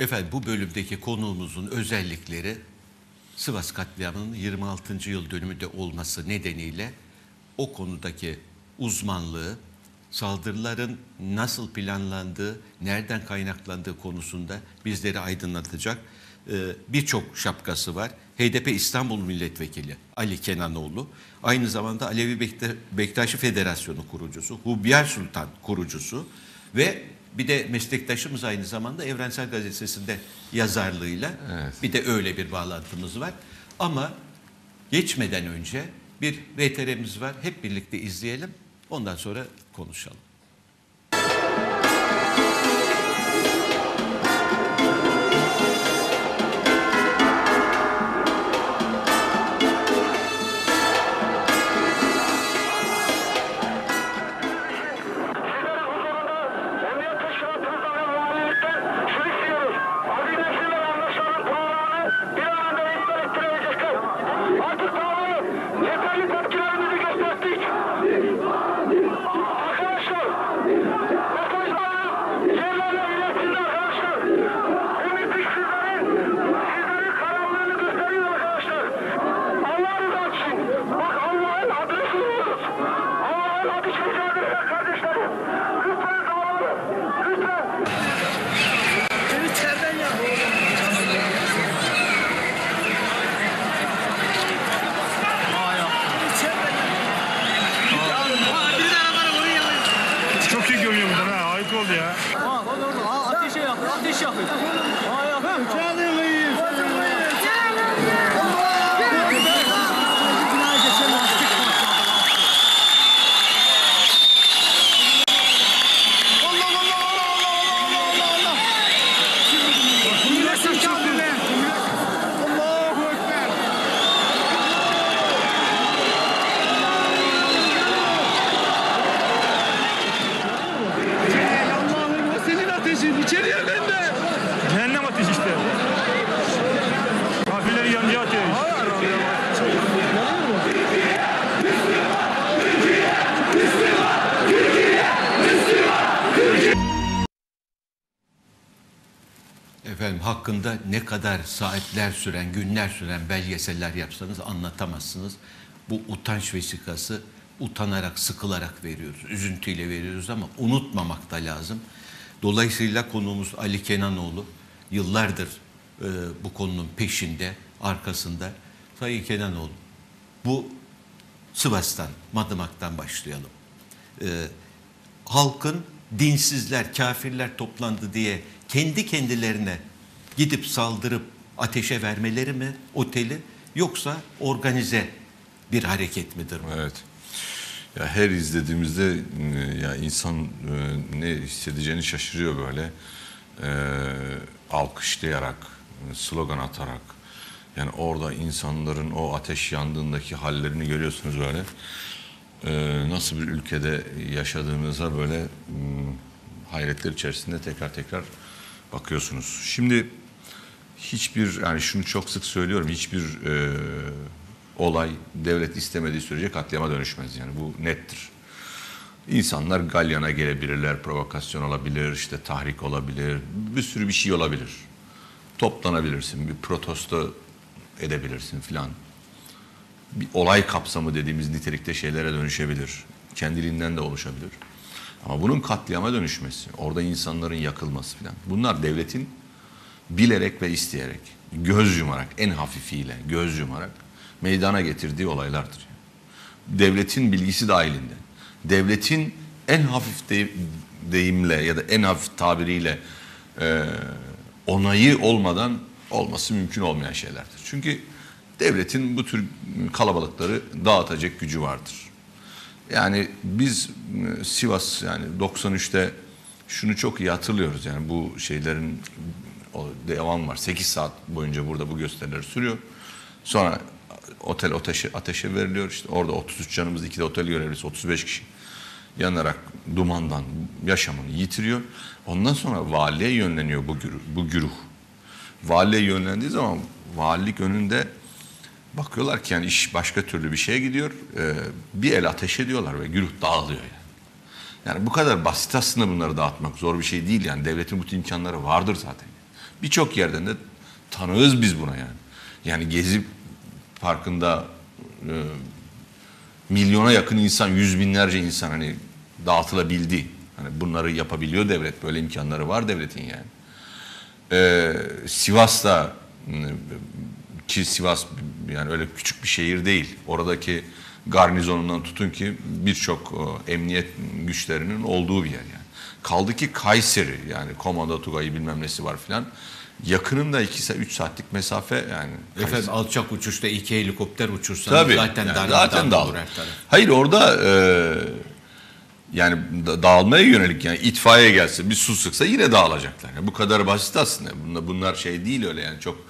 Efendim bu bölümdeki konuğumuzun özellikleri Sivas katliamının 26. yıl dönümü de olması nedeniyle o konudaki uzmanlığı, saldırıların nasıl planlandığı, nereden kaynaklandığı konusunda bizleri aydınlatacak birçok şapkası var. HDP İstanbul Milletvekili Ali Kenanoğlu, aynı zamanda Alevi Bektaşi Federasyonu kurucusu, Hubyar Sultan kurucusu ve bir de meslektaşımız aynı zamanda Evrensel Gazetesi'nde yazarlığıyla bir de öyle bir bağlantımız var. Ama geçmeden önce bir VTR'miz var. Hep birlikte izleyelim. Ondan sonra konuşalım. Ateş yakıyor. Cehennem ateşi işte. Kafirleri yanıcı ateş. Efendim hakkında ne kadar saatler süren, günler süren belgeseller yapsanız anlatamazsınız. Bu utanç vesikası utanarak, sıkılarak veriyoruz. Üzüntüyle veriyoruz ama unutmamak da lazım. Dolayısıyla konuğumuz Ali Kenanoğlu yıllardır bu konunun peşinde, arkasında. Sayın Kenanoğlu, bu Sivas'tan, Madımak'tan başlayalım. Halkın dinsizler, kafirler toplandı diye kendi kendilerine gidip saldırıp ateşe vermeleri mi oteli, yoksa organize bir hareket midir bu? Evet. Ya her izlediğimizde ya insan ne hissedeceğini şaşırıyor böyle. Alkışlayarak, slogan atarak. Yani orada insanların o ateş yandığındaki hallerini görüyorsunuz böyle. Nasıl bir ülkede yaşadığımıza böyle hayretler içerisinde tekrar tekrar bakıyorsunuz. Şimdi hiçbir, yani şunu çok sık söylüyorum, hiçbir olay devlet istemediği sürece katliama dönüşmez. Yani bu nettir. İnsanlar galyana gelebilirler, provokasyon olabilir, işte tahrik olabilir, bir sürü bir şey olabilir. Toplanabilirsin, bir protesto edebilirsin filan. Bir olay kapsamı dediğimiz nitelikte şeylere dönüşebilir. Kendiliğinden de oluşabilir. Ama bunun katliama dönüşmesi, orada insanların yakılması filan. Bunlar devletin bilerek ve isteyerek, göz yumarak, en hafifiyle göz yumarak meydana getirdiği olaylardır. Devletin bilgisi dahilinde, devletin en hafif deyimle ya da en hafif tabiriyle onayı olmadan olması mümkün olmayan şeylerdir. Çünkü devletin bu tür kalabalıkları dağıtacak gücü vardır. Yani biz Sivas, yani 93'te şunu çok iyi hatırlıyoruz. Yani bu şeylerin devam var. 8 saat boyunca burada bu gösteriler sürüyor. Sonra otel ateşe veriliyor. İşte orada 33 canımız, 2 de otel görevlisi, 35 kişi yanarak dumandan yaşamını yitiriyor. Ondan sonra valiye yönleniyor bu güruh. Valiye yönlendiği zaman valilik önünde bakıyorlar ki yani iş başka türlü bir şeye gidiyor. Bir el ateş ediyorlar ve güruh dağılıyor yani. Yani bu kadar basit aslında bunları dağıtmak zor bir şey değil yani. Devletin bu imkanları vardır zaten. Birçok yerden de tanığız biz buna yani. Yani Gezi Parkı'nda milyona yakın insan, yüz binlerce insan hani dağıtılabildi. Hani bunları yapabiliyor devlet. Böyle imkanları var devletin yani. Sivas'ta ki Sivas yani öyle küçük bir şehir değil. Oradaki garnizonundan tutun ki birçok emniyet güçlerinin olduğu bir yer yani. Kaldı ki Kayseri yani Komando Tugay'ı bilmem nesi var filan. Yakınında 2-3 saatlik mesafe yani. Efendim alçak uçuşta 2 helikopter uçursanız zaten yani darmadağın dağılır. olur her taraf. Hayır orada yani dağılmaya yönelik yani itfaiye gelse bir su sıksa yine dağılacaklar. Yani bu kadar basit aslında. Bunlar şey değil öyle yani çok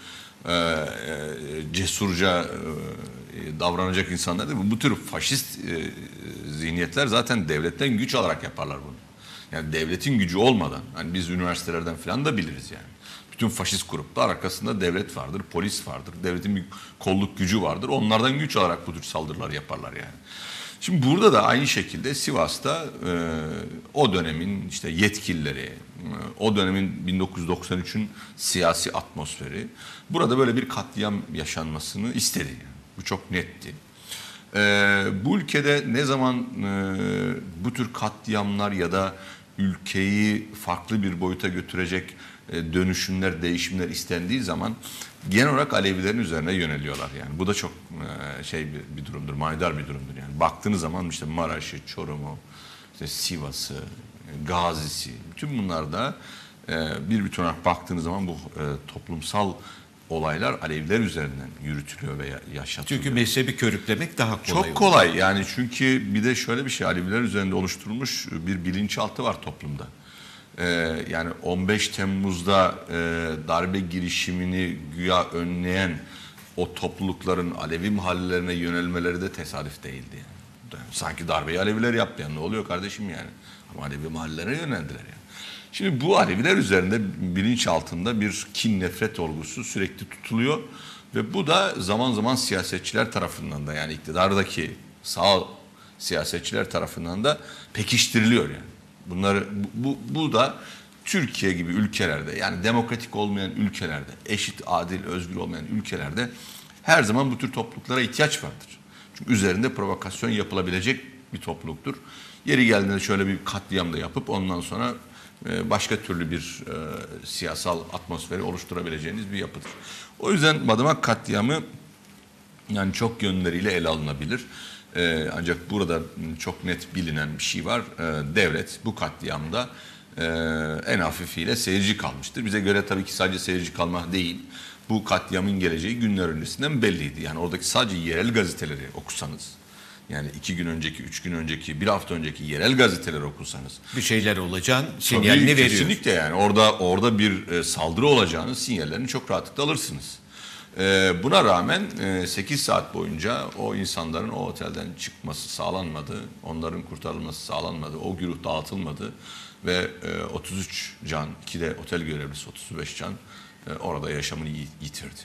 cesurca davranacak insanlar değil. Bu tür faşist zihniyetler zaten devletten güç alarak yaparlar bunu. Yani devletin gücü olmadan hani biz üniversitelerden falan da biliriz yani. Bütün faşist gruplar arkasında devlet vardır, polis vardır, devletin bir kolluk gücü vardır. Onlardan güç alarak bu tür saldırılar yaparlar yani. Şimdi burada da aynı şekilde Sivas'ta o dönemin işte yetkilileri, o dönemin 1993'ün siyasi atmosferi burada böyle bir katliam yaşanmasını istedi. Yani. Bu çok netti. Bu ülkede ne zaman bu tür katliamlar ya da ülkeyi farklı bir boyuta götürecek dönüşümler, değişimler istendiği zaman genel olarak Alevilerin üzerine yöneliyorlar. Yani bu da çok şey bir durumdur, manidar bir durumdur. Yani baktığınız zaman işte Maraş'ı, Çorum'u, işte Sivas'ı, Gazi'si, bütün bunlarda bir bütün olarak baktığınız zaman bu toplumsal olaylar Aleviler üzerinden yürütülüyor ve yaşatılıyor. Çünkü mezhebi körüklemek daha kolay. Çok kolay yani çünkü bir de şöyle bir şey Aleviler üzerinde oluşturulmuş bir bilinçaltı var toplumda. Yani 15 Temmuz'da darbe girişimini güya önleyen o toplulukların Alevi mahallelerine yönelmeleri de tesadüf değildi. Yani. Sanki darbeyi Aleviler yaptı yani ne oluyor kardeşim yani. Ama Alevi mahallelerine yöneldiler yani. Şimdi bu Aleviler üzerinde bilinç altında bir kin nefret olgusu sürekli tutuluyor. Ve bu da zaman zaman siyasetçiler tarafından da yani iktidardaki sağ siyasetçiler tarafından da pekiştiriliyor yani. Bunları bu da Türkiye gibi ülkelerde yani demokratik olmayan ülkelerde, eşit, adil, özgür olmayan ülkelerde her zaman bu tür topluluklara ihtiyaç vardır. Çünkü üzerinde provokasyon yapılabilecek bir topluluktur. Yeri geldiğinde şöyle bir katliam da yapıp ondan sonra başka türlü bir siyasal atmosferi oluşturabileceğiniz bir yapıdır. O yüzden Madımak katliamı yani çok yönleriyle ele alınabilir. Ancak burada çok net bilinen bir şey var. Devlet bu katliamda en hafifiyle seyirci kalmıştır. Bize göre tabii ki sadece seyirci kalmak değil. Bu katliamın geleceği günler öncesinden belliydi. Yani oradaki sadece yerel gazeteleri okusanız, yani 2 gün önceki, 3 gün önceki, 1 hafta önceki yerel gazeteleri okursanız bir şeyler olacağını sinyalini veriyor. Kesinlikle yani orada bir saldırı olacağını sinyallerini çok rahatlıkla alırsınız. Buna rağmen 8 saat boyunca o insanların o otelden çıkması sağlanmadı. Onların kurtarılması sağlanmadı. O güruh dağıtılmadı. Ve 33 can, 2 de otel görevlisi 35 can orada yaşamını yitirdi.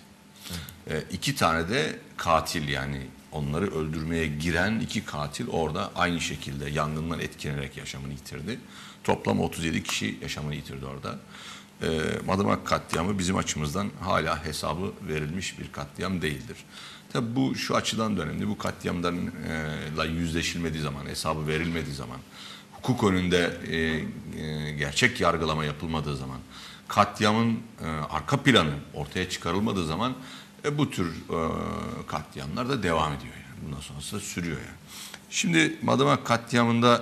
2 tane de katil yani onları öldürmeye giren 2 katil orada aynı şekilde yangından etkilenerek yaşamını yitirdi. Toplam 37 kişi yaşamını yitirdi orada. Madımak katliamı bizim açımızdan hala hesabı verilmiş bir katliam değildir. Tabi bu şu açıdan da önemli. Bu katliamlarla yüzleşilmediği zaman, hesabı verilmediği zaman, hukuk önünde gerçek yargılama yapılmadığı zaman, katliamın arka planı ortaya çıkarılmadığı zaman bu tür katliamlar da devam ediyor. Yani. Bundan sonrası da sürüyor yani. Şimdi Madımak katliamında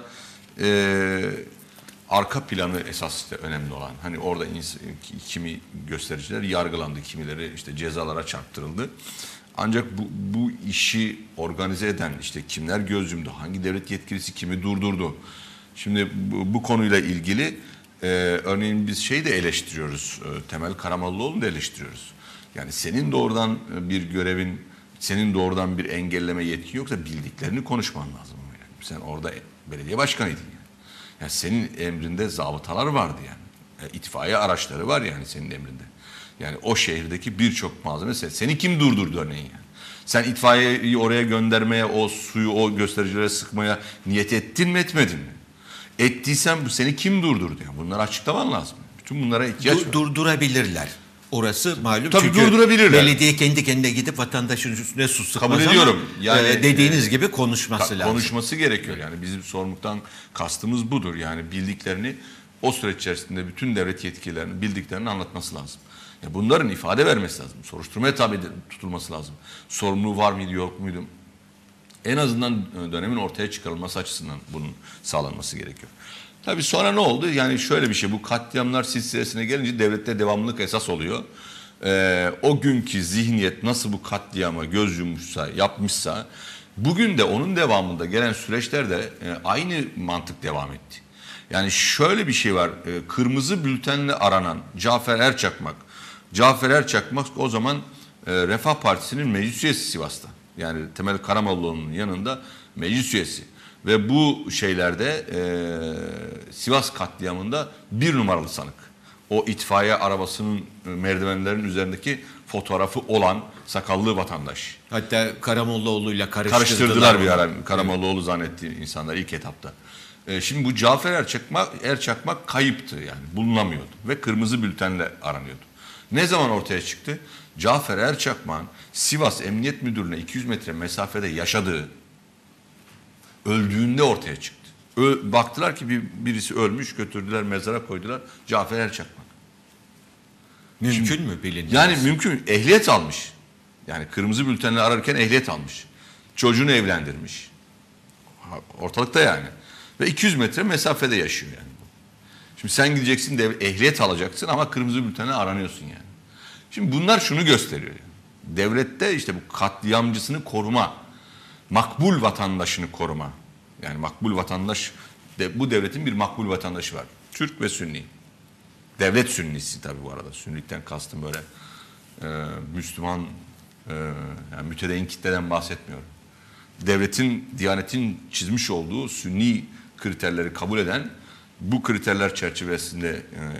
arka planı esas işte önemli olan. Hani orada kimi göstericiler yargılandı, kimileri işte cezalara çarptırıldı. Ancak bu işi organize eden işte kimler göz yumdu, hangi devlet yetkilisi kimi durdurdu. Şimdi bu konuyla ilgili örneğin biz şeyi de eleştiriyoruz. Temel Karamollaoğlu'nu da eleştiriyoruz. Yani senin doğrudan bir görevin, senin doğrudan bir engelleme yetkin yoksa bildiklerini konuşman lazım. Yani sen orada belediye başkanıydın yani. Yani senin emrinde zabıtalar vardı yani. İtfaiye araçları var yani senin emrinde. Yani o şehirdeki birçok malzeme seni kim durdurdu örneğin yani. Sen itfaiyeyi oraya göndermeye, o suyu o göstericilere sıkmaya niyet ettin mi etmedin mi? Ettiysen bu seni kim durdurdu yani? Bunları açıklaman lazım. Bütün bunlara ihtiyaç var. Durdurabilirler. Orası malum. Tabii Çünkü durdurabilirler. belediye kendi kendine gidip vatandaşın üstüne su sıkmaz Kabul ediyorum. ama Yani, dediğiniz gibi konuşması lazım. Konuşması gerekiyor. Yani bizim sorumluluktan kastımız budur. Yani bildiklerini o süreç içerisinde bütün devlet yetkililerinin bildiklerini anlatması lazım. Yani bunların ifade vermesi lazım. Soruşturmaya tabi tutulması lazım. Sorumluluğu var mıydı yok muydu? En azından dönemin ortaya çıkarılması açısından bunun sağlanması gerekiyor. Tabii sonra ne oldu? Yani şöyle bir şey, bu katliamlar silsilesine gelince devlette devamlılık esas oluyor. O günkü zihniyet nasıl bu katliama göz yummuşsa, yapmışsa, bugün de onun devamında gelen süreçlerde aynı mantık devam etti. Yani şöyle bir şey var, kırmızı bültenle aranan Cafer Erçakmak. Cafer Erçakmak o zaman Refah Partisi'nin meclis üyesi Sivas'ta. Yani Temel Karamollaoğlu'nun yanında meclis üyesi. Ve bu şeylerde Sivas katliamında 1 numaralı sanık. O itfaiye arabasının merdivenlerin üzerindeki fotoğrafı olan sakallı vatandaş. Hatta Karamollaoğlu'yla Karıştırdılar bir onu. ara. Karamollaoğlu zannetti insanlar ilk etapta. Şimdi bu Cafer Erçakmak kayıptı, yani bulunamıyordu ve kırmızı bültenle aranıyordu. Ne zaman ortaya çıktı? Cafer Erçakmak'ın Sivas Emniyet Müdürlüğü'ne 200 metre mesafede yaşadığı, öldüğünde ortaya çıktı. Baktılar ki birisi ölmüş, götürdüler mezara koydular. Cafer Erçakmak. Mümkün mü bilinmez? Yani mümkün. Ehliyet almış. Yani kırmızı bültenle ararken ehliyet almış. Çocuğunu evlendirmiş. Ortalıkta yani. Ve 200 metre mesafede yaşıyor yani. Şimdi sen gideceksin de ehliyet alacaksın ama kırmızı bültenle aranıyorsun yani. Şimdi bunlar şunu gösteriyor yani. Devlette işte bu katliamcısını koruma, makbul vatandaşını koruma. Yani makbul vatandaş, bu devletin bir makbul vatandaşı var. Türk ve Sünni. Devlet Sünnisi tabii bu arada. Sünnilikten kastım böyle Müslüman, yani mütedeyyin kitleden bahsetmiyorum. Devletin, Diyanet'in çizmiş olduğu Sünni kriterleri kabul eden, bu kriterler çerçevesinde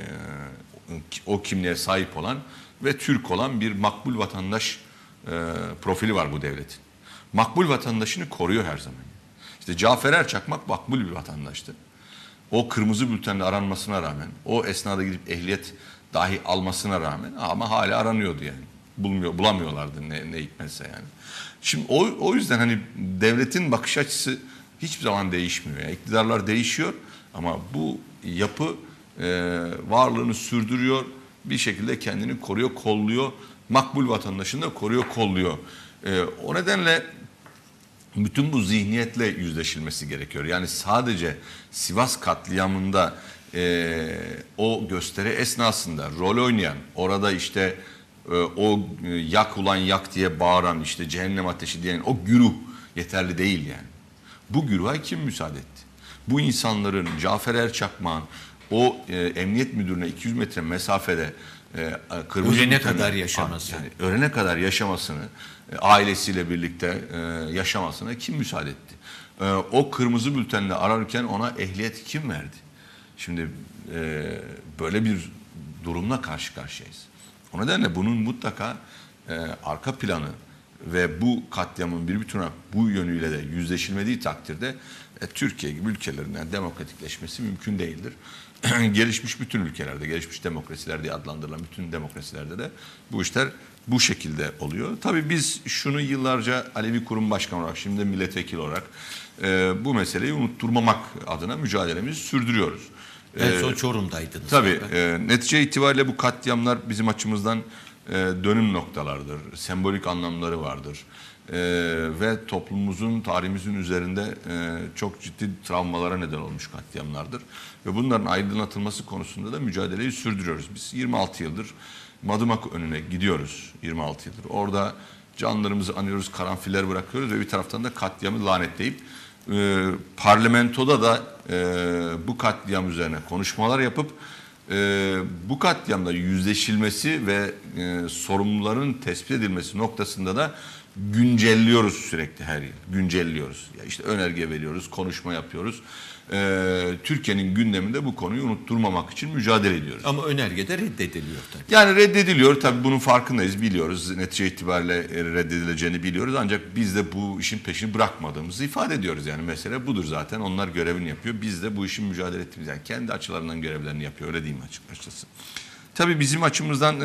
o kimliğe sahip olan ve Türk olan bir makbul vatandaş profili var bu devletin. Makbul vatandaşını koruyor her zaman. İşte Cafer Erçakmak makbul bir vatandaştı. O kırmızı bültenle aranmasına rağmen, o esnada gidip ehliyet dahi almasına rağmen ama hala aranıyordu yani. Bulamıyorlardı ne hikmetse yani. Şimdi o yüzden hani devletin bakış açısı hiçbir zaman değişmiyor. Yani iktidarlar değişiyor ama bu yapı varlığını sürdürüyor. Bir şekilde kendini koruyor, kolluyor. Makbul vatandaşını da koruyor, kolluyor. O nedenle bütün bu zihniyetle yüzleşilmesi gerekiyor. Yani sadece Sivas katliamında o gösteri esnasında rol oynayan, orada işte o yak ulan yak diye bağıran, işte cehennem ateşi diyen o güruh yeterli değil yani. Bu güruha kim müsaade etti? Bu insanların, Cafer Erçakmak'ın o emniyet müdürüne 200 metre mesafede ölene kadar yaşaması. Yani ölene kadar yaşamasını, ailesiyle birlikte yaşamasına kim müsaade etti? O kırmızı bültenle ararken ona ehliyet kim verdi? Şimdi böyle bir durumla karşı karşıyayız. O nedenle bunun mutlaka arka planı ve bu katliamın bir bütün bu yönüyle de yüzleşilmediği takdirde Türkiye gibi ülkelerinden demokratikleşmesi mümkün değildir. Gelişmiş bütün ülkelerde, gelişmiş demokrasiler diye adlandırılan bütün demokrasilerde de bu işler bu şekilde oluyor. Tabii biz şunu yıllarca Alevi Kurum Başkanı olarak, şimdi de milletvekili olarak bu meseleyi unutturmamak adına mücadelemizi sürdürüyoruz. En son Çorum'daydınız. Tabii netice itibariyle bu katliamlar bizim açımızdan dönüm noktalardır, sembolik anlamları vardır. Ve toplumumuzun, tarihimizin üzerinde çok ciddi travmalara neden olmuş katliamlardır. Ve bunların aydınlatılması konusunda da mücadeleyi sürdürüyoruz. Biz 26 yıldır Madımak önüne gidiyoruz, 26 yıldır. Orada canlarımızı anıyoruz, karanfiller bırakıyoruz ve bir taraftan da katliamı lanetleyip parlamentoda da bu katliam üzerine konuşmalar yapıp bu katliamda yüzleşilmesi ve sorumluların tespit edilmesi noktasında da güncelliyoruz sürekli her yıl. Güncelliyoruz. Ya işte önerge veriyoruz, konuşma yapıyoruz. Türkiye'nin gündeminde bu konuyu unutturmamak için mücadele ediyoruz. Ama önerge de reddediliyor tabii. Yani reddediliyor. Tabii bunun farkındayız, biliyoruz. Netice itibariyle reddedileceğini biliyoruz. Ancak biz de bu işin peşini bırakmadığımızı ifade ediyoruz. Yani mesele budur zaten. Onlar görevini yapıyor. Biz de bu işin mücadele ettiğimiz, yani kendi açılarından görevlerini yapıyor. Öyle diyeyim açıkçası. Tabii bizim açımızdan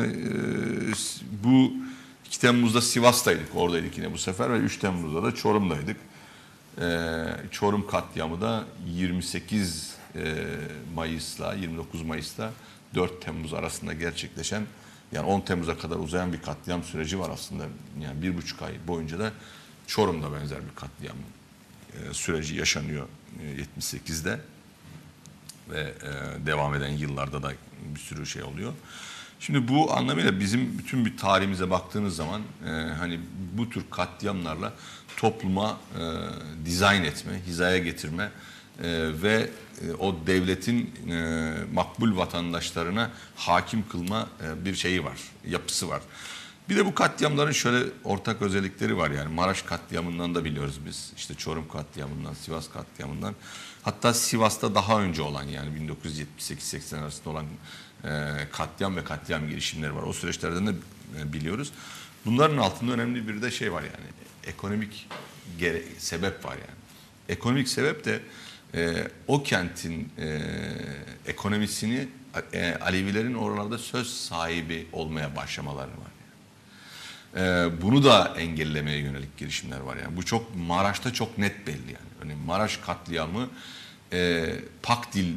bu 2 Temmuz'da Sivas'taydık, oradaydık yine bu sefer ve 3 Temmuz'da da Çorum'daydık. Çorum katliamı da 28 Mayıs'la 29 Mayıs'ta 4 Temmuz arasında gerçekleşen, yani 10 Temmuz'a kadar uzayan bir katliam süreci var aslında. Yani 1,5 ay boyunca da Çorum'da benzer bir katliam süreci yaşanıyor 78'de ve devam eden yıllarda da bir sürü şey oluyor. Şimdi bu anlamıyla bizim bütün bir tarihimize baktığınız zaman hani bu tür katliamlarla topluma dizayn etme, hizaya getirme ve o devletin makbul vatandaşlarına hakim kılma bir şeyi var, yapısı var. Bir de bu katliamların şöyle ortak özellikleri var, yani Maraş katliamından da biliyoruz biz. İşte Çorum katliamından, Sivas katliamından. Hatta Sivas'ta daha önce olan, yani 1978-80 arasında olan katliam ve katliam girişimleri var. O süreçlerden de biliyoruz. Bunların altında önemli bir de şey var, yani ekonomik sebep var yani. Ekonomik sebep de o kentin ekonomisini Alevilerin oralarda söz sahibi olmaya başlamaları var. Bunu da engellemeye yönelik girişimler var yani. Bu çok Maraş'ta çok net belli yani. Hani Maraş katliamı Pakdil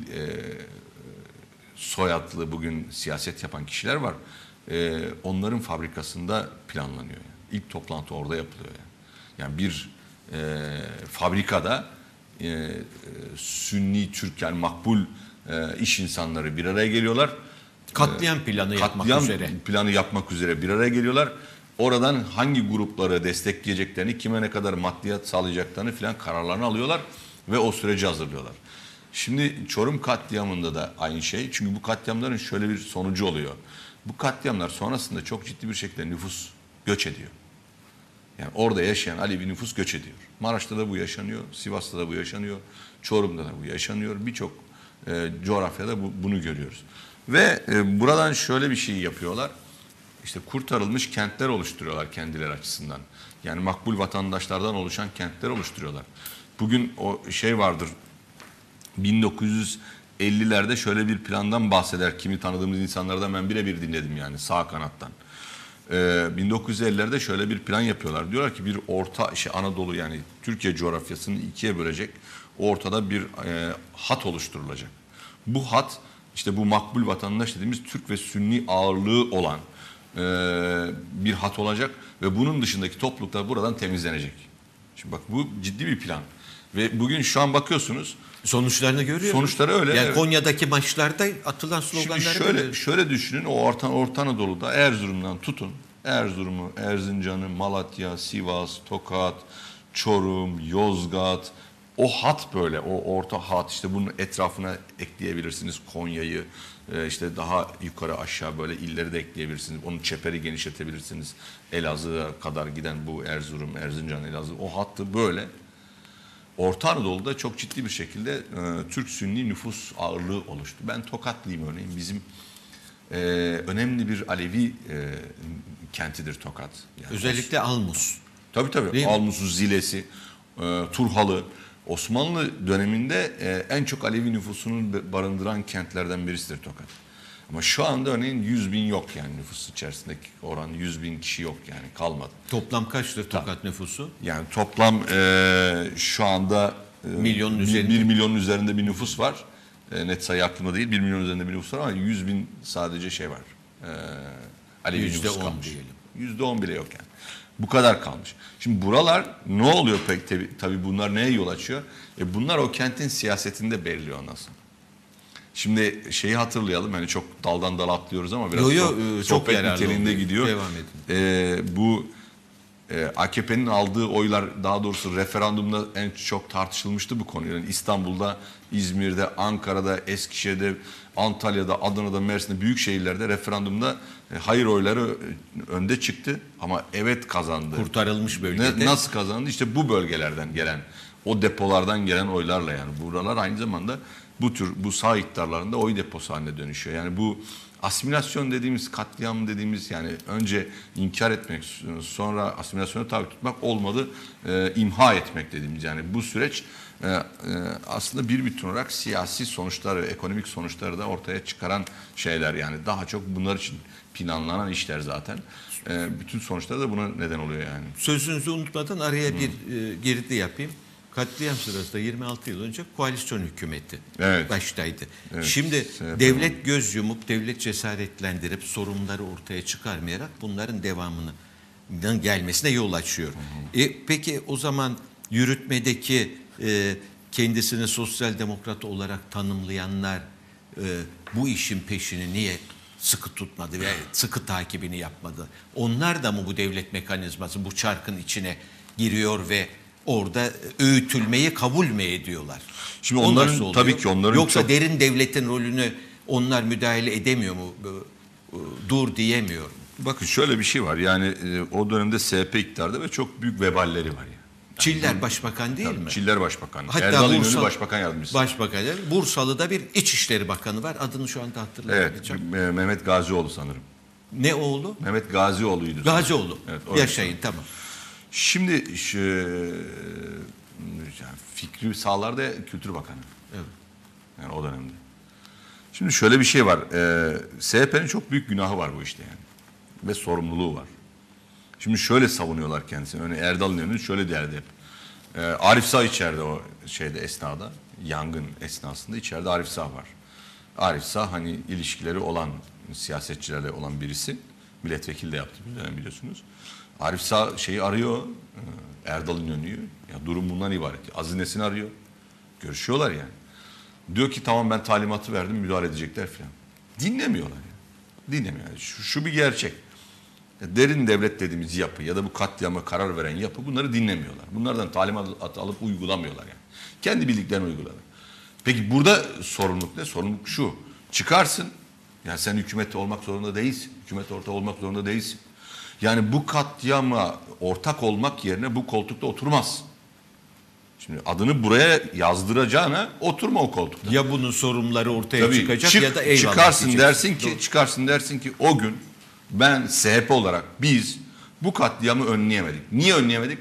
soyadlı bugün siyaset yapan kişiler var. Onların fabrikasında planlanıyor yani. İlk toplantı orada yapılıyor yani. Yani bir fabrikada Sünni Türk, yani makbul iş insanları bir araya geliyorlar. Katliam planı yapmak üzere. Katliam planı yapmak üzere bir araya geliyorlar. Oradan hangi grupları destekleyeceklerini, kime ne kadar maddiyat sağlayacaklarını filan kararlarını alıyorlar ve o süreci hazırlıyorlar. Şimdi Çorum katliamında da aynı şey. Çünkü bu katliamların şöyle bir sonucu oluyor. Bu katliamlar sonrasında çok ciddi bir şekilde nüfus göç ediyor. Yani orada yaşayan Alevi nüfus göç ediyor. Maraş'ta da bu yaşanıyor, Sivas'ta da bu yaşanıyor, Çorum'da da bu yaşanıyor. Birçok coğrafyada bunu görüyoruz. Ve buradan şöyle bir şey yapıyorlar. İşte kurtarılmış kentler oluşturuyorlar kendileri açısından. Yani makbul vatandaşlardan oluşan kentler oluşturuyorlar. Bugün o şey vardır, 1950'lerde şöyle bir plandan bahseder. Kimi tanıdığımız insanlardan ben birebir dinledim, yani sağ kanattan. 1950'lerde şöyle bir plan yapıyorlar. Diyorlar ki bir orta Anadolu, yani Türkiye coğrafyasını ikiye bölecek, ortada bir hat oluşturulacak. Bu hat işte bu makbul vatandaş dediğimiz Türk ve Sünni ağırlığı olan bir hat olacak ve bunun dışındaki topluluklar buradan temizlenecek. Şimdi bak, bu ciddi bir plan. Ve bugün şu an bakıyorsunuz, sonuçlarını görüyoruz. Sonuçları öyle. Yani evet. Konya'daki maçlarda atılan sloganları Şimdi şöyle düşünün, o Orta Anadolu'da Erzurum'dan tutun, Erzurum'u, Erzincan'ı, Malatya, Sivas, Tokat, Çorum, Yozgat, o hat böyle, o orta hat, işte bunun etrafına ekleyebilirsiniz Konya'yı, işte daha yukarı aşağı böyle illeri de ekleyebilirsiniz. Onun çeperi genişletebilirsiniz. Elazığ'a kadar giden bu Erzurum, Erzincan, Elazığ, o hattı böyle. Orta Anadolu'da çok ciddi bir şekilde Türk Sünni nüfus ağırlığı oluştu. Ben Tokatlıyım örneğin. Bizim önemli bir Alevi kentidir Tokat. Yani özellikle Almus. Tabii. Almus'u, Zilesi, Turhalı. Osmanlı döneminde en çok Alevi nüfusunu barındıran kentlerden birisidir Tokat. Ama şu anda örneğin 100.000 yok, yani nüfus içerisindeki oran 100.000 kişi yok, yani kalmadı. Toplam kaçtır Tokat nüfusu? Yani toplam şu anda milyonun üzerinde. 1 milyonun üzerinde bir nüfus var. Net sayı aklımda değil, 1 milyon üzerinde bir nüfus var ama 100.000 sadece şey var. Alevi nüfus kalmış. %10 bile yok yani. Bu kadar kalmış. Şimdi buralar ne oluyor pek, tabii bunlar neye yol açıyor? Bunlar o kentin siyasetinde belirliyor nasıl. Şimdi şeyi hatırlayalım, hani çok daldan dala atlıyoruz ama biraz sohbet niteliğinde gidiyor. Devam edin. Bu AKP'nin aldığı oylar, daha doğrusu referandumda en çok tartışılmıştı bu konu. Yani İstanbul'da, İzmir'de, Ankara'da, Eskişehir'de, Antalya'da, Adana'da, Mersin'de, büyük şehirlerde referandumda hayır oyları önde çıktı ama evet kazandı. Kurtarılmış bölgede. Nasıl kazandı? İşte bu bölgelerden gelen, o depolardan gelen oylarla, yani buralar aynı zamanda bu sağ iktidarlarında oy deposu haline dönüşüyor. Yani bu Asimilasyon dediğimiz, katliam dediğimiz, yani önce inkar etmek, sonra asimilasyona tabi tutmak, olmadı imha etmek dediğimiz, yani bu süreç aslında bir bütün olarak siyasi sonuçlar ve ekonomik sonuçları da ortaya çıkaran şeyler, yani daha çok bunlar için planlanan işler zaten. Bütün sonuçları da buna neden oluyor yani. Sözünüzü unutmadan araya bir girdi yapayım. Katliam sırasında 26 yıl önce koalisyon hükümeti baştaydı. Evet. Şimdi devlet göz yumup, devlet cesaretlendirip sorunları ortaya çıkarmayarak bunların devamının gelmesine yol açıyor. Peki o zaman yürütmedeki kendisini sosyal demokrat olarak tanımlayanlar bu işin peşini niye sıkı tutmadı ve sıkı takibini yapmadı? Onlar da mı bu devlet mekanizması, bu çarkın içine giriyor ve orada öğütülmeyi kabul mü ediyorlar? Şimdi onların, tabii ki onların yoksa çok... derin devletin rolünü onlar müdahale edemiyor mu? Dur diyemiyor mu? Bakın şöyle bir şey var, yani o dönemde CHP iktidarda ve çok büyük veballeri var yani. Çiller Başbakan değil mi? Çiller Başbakan. Hatta Erdal İnönü Başbakan Yardımcısı. Başbakan. Bursalı'da bir İçişleri Bakanı var. Adını şu anda hatırlayamayacağım. Evet, Mehmet Gazioğlu sanırım. Ne oğlu? Mehmet Gazioğlu'ydu. Gazioğlu. Evet, yaşayın, tamam. Şimdi yani Fikri Sağlar'da Kültür Bakanı. Evet. Yani o dönemde. Şimdi şöyle bir şey var. CHP'nin çok büyük günahı var bu işte yani. Ve sorumluluğu var. Şimdi şöyle savunuyorlar kendisini. Örneğin Erdal İnönü şöyle derdi hep. Arif Sağ içeride, o şeyde, esnada, yangın esnasında içeride Arif Sağ var. Arif Sağ hani ilişkileri olan, siyasetçilerle olan birisi. Milletvekili de yaptı bir dönem, biliyorsunuz. Arif Sağ şeyi arıyor, Erdal İnönü'yü. Ya durum bundan ibaret. Aziz Nesin'i arıyor. Görüşüyorlar yani. Diyor ki tamam, ben talimatı verdim, müdahale edecekler falan. Dinlemiyorlar yani. Dinlemiyor. Yani şu bir gerçek. Derin devlet dediğimiz yapı ya da bu katliama karar veren yapı, bunları dinlemiyorlar. Bunlardan talimat alıp uygulamıyorlar yani. Kendi bildiklerini uyguluyorlar. Peki burada sorumluluk ne? Sorumluluk şu. Çıkarsın. Yani sen hükümette olmak zorunda değilsin. Hükümet ortağı olmak zorunda değilsin. Yani bu katliama ortak olmak yerine bu koltukta oturmaz. Şimdi adını buraya yazdıracağına oturma o koltukta. Ya bunun sorunları ortaya Tabii, çıkacak ya da eyvallah çıkarsın dersin ki o gün ben CHP olarak biz bu katliamı önleyemedik. Niye önleyemedik?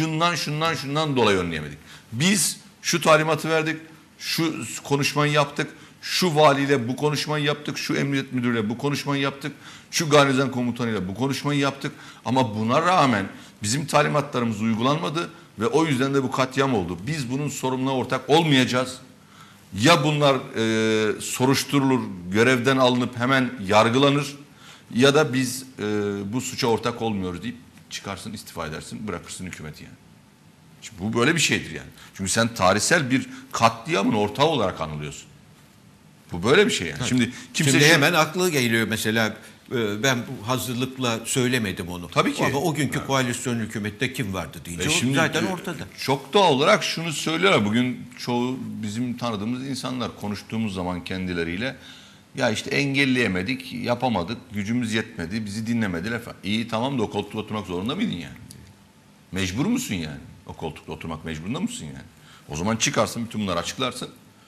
Şundan dolayı önleyemedik. Biz şu talimatı verdik, şu konuşmayı yaptık, şu valiyle bu konuşmayı yaptık, şu emniyet müdürüyle bu konuşmayı yaptık, şu garnizon komutanıyla bu konuşmayı yaptık. Ama buna rağmen bizim talimatlarımız uygulanmadı ve o yüzden de bu katliam oldu. Biz bunun sorumluluğuna ortak olmayacağız. Ya bunlar soruşturulur, görevden alınıp hemen yargılanır, ya da biz bu suça ortak olmuyoruz deyip çıkarsın, istifa edersin, bırakırsın hükümeti yani. Şimdi bu böyle bir şeydir yani. Çünkü sen tarihsel bir katliamın ortağı olarak anılıyorsun. Bu böyle bir şey yani. Şimdi hemen aklı geliyor mesela, ben bu hazırlıkla söylemedim onu. Tabii ki. Ama o günkü koalisyon hükümette kim vardı deyince şimdi zaten ortada. Çok doğal olarak şunu söylüyorlar. Bugün çoğu bizim tanıdığımız insanlar, konuştuğumuz zaman kendileriyle, ya işte engelleyemedik, yapamadık, gücümüz yetmedi, bizi dinlemediler falan. İyi tamam da o koltukta oturmak zorunda mıydın yani? Mecbur musun yani? O koltukta oturmak mecburunda mısın yani? O zaman çıkarsın, bütün bunları açıklarsın.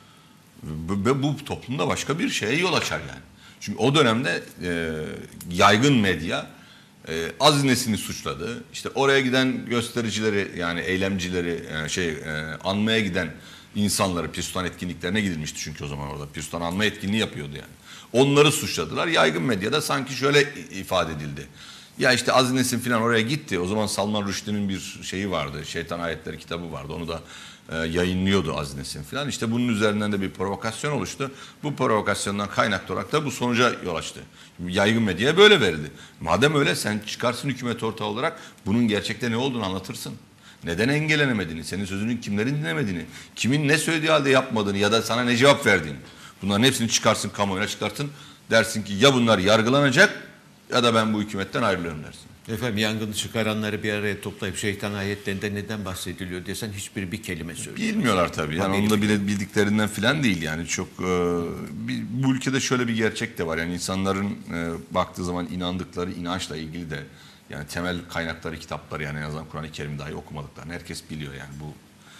Ve bu toplumda başka bir şeye yol açar yani. Çünkü o dönemde yaygın medya Aziz Nesin'i suçladı. İşte oraya giden göstericileri, yani eylemcileri, anmaya giden insanları, Pirsutan etkinliklerine gidilmişti çünkü o zaman orada. Pirsutan anma etkinliği yapıyordu yani. Onları suçladılar. Yaygın medyada sanki şöyle ifade edildi. Ya işte Aziz Nesin falan oraya gitti. O zaman Salman Rushdie'nin bir şeyi vardı. Şeytan Ayetleri kitabı vardı. Onu da yayınlıyordu Aziz Nesin falan. İşte bunun üzerinden de bir provokasyon oluştu. Bu provokasyondan kaynaklı olarak da bu sonuca yol açtı. Yaygın medyaya böyle verildi. Madem öyle, sen çıkarsın hükümet ortağı olarak, bunun gerçekte ne olduğunu anlatırsın. Neden engellenemediğini, senin sözünün kimlerin dinlemediğini, kimin ne söylediği halde yapmadığını ya da sana ne cevap verdiğini. Bunların hepsini çıkarsın, kamuoyuna çıkartın. Dersin ki ya bunlar yargılanacak ya da ben bu hükümetten ayrılıyorum dersin. Efendim, yangını çıkaranları bir araya toplayıp şeytan ayetlerinde neden bahsediliyor desen hiçbiri bir kelime söylüyor. Bilmiyorlar tabii. Yani onu da bildiklerinden falan değil yani. Çok bu ülkede şöyle bir gerçek de var. Yani insanların baktığı zaman inandıkları inançla ilgili de, yani temel kaynakları, kitapları, yani en azından Kur'an-ı Kerim dahi okumadıklarını herkes biliyor yani. Bu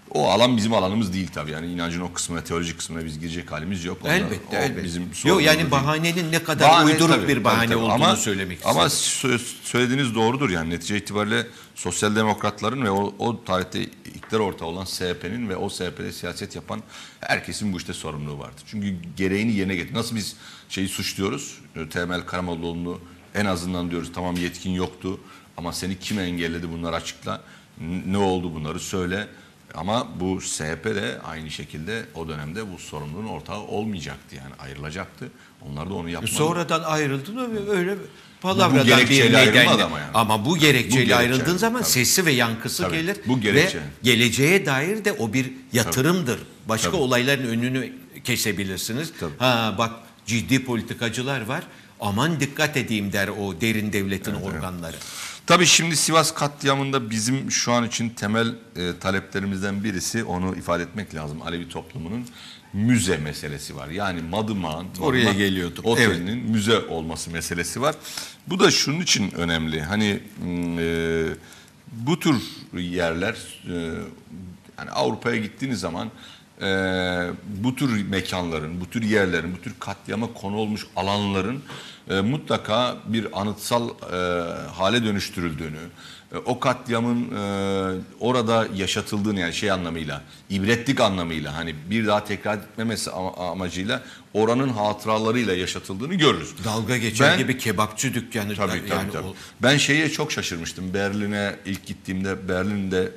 O alan bizim alanımız değil tabii. Yani inancın o kısmına, teolojik kısmına biz girecek halimiz yok. Elbette, elbette. Bizim Yok sorunumuz yani değil. bahanenin ne kadar uyduruk tabii, bir bahane tabii. olduğunu söylemek istedim. Ama söylediğiniz doğrudur yani. Netice itibariyle sosyal demokratların ve o tarihte iktidar ortağı olan CHP'nin ve o CHP'de siyaset yapan herkesin bu işte sorumluluğu vardır. Çünkü gereğini yerine getir. Nasıl biz şeyi suçluyoruz? Temel Karamollaoğlu'nu en azından diyoruz tamam yetkin yoktu ama seni kim engelledi bunları açıkla. Ne oldu bunları söyle. Ama bu CHP de aynı şekilde o dönemde bu sorumluluğun ortağı olmayacaktı yani ayrılacaktı. Onlar da onu yapmadı. Sonradan ayrıldın ve öyle palavradan bir gerekçeyle nedenle. ayrılmadı ama yani. Ama bu gerekçeyle ayrıldığın zaman tabii. sesi ve yankısı Tabii, gelir. bu gerekçe. Ve geleceğe dair de o bir yatırımdır. Başka Tabii. olayların önünü kesebilirsiniz. Tabii. Ha bak ciddi politikacılar var. Aman dikkat edeyim der o derin devletin organları. Tabii şimdi Sivas katliamında bizim şu an için temel taleplerimizden birisi onu ifade etmek lazım. Alevi toplumunun müze meselesi var. Yani Oraya geliyorduk. Otelinin müze olması meselesi var. Bu da şunun için önemli. Hani bu tür yerler yani Avrupa'ya gittiğiniz zaman bu tür mekanların, bu tür yerlerin, bu tür katliama konu olmuş alanların mutlaka bir anıtsal hale dönüştürüldüğünü, o katliamın orada yaşatıldığını yani şey anlamıyla, ibretlik anlamıyla hani bir daha tekrar etmemesi amacıyla oranın hatıralarıyla yaşatıldığını görürüz. Dalga geçer gibi kebapçı dükkanı. Tabii. Ben şeye çok şaşırmıştım. Berlin'e ilk gittiğimde Berlin'de